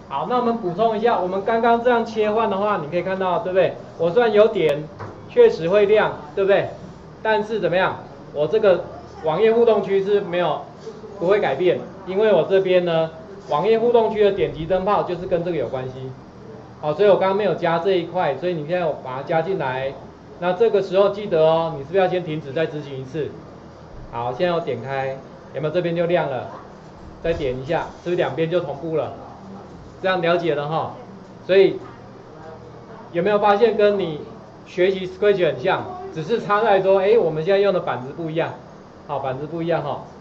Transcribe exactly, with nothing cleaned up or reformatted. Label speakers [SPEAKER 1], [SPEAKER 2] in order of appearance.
[SPEAKER 1] 好，那我们补充一下，我们刚刚这样切换的话，你可以看到，对不对？我虽然有点，确实会亮，对不对？但是怎么样？我这个网页互动区是没有不会改变，因为我这边呢，网页互动区的点击灯泡就是跟这个有关系。好，所以我刚刚没有加这一块，所以你现在把它加进来。那这个时候记得哦，你是不是要先停止再执行一次？好，现在我点开，有没有这边就亮了？再点一下，是不是两边就同步了？这样了解了哈。所以有没有发现跟你学习 Scratch 很像，只是差在说，哎，我们现在用的板子不一样，好，板子不一样哈。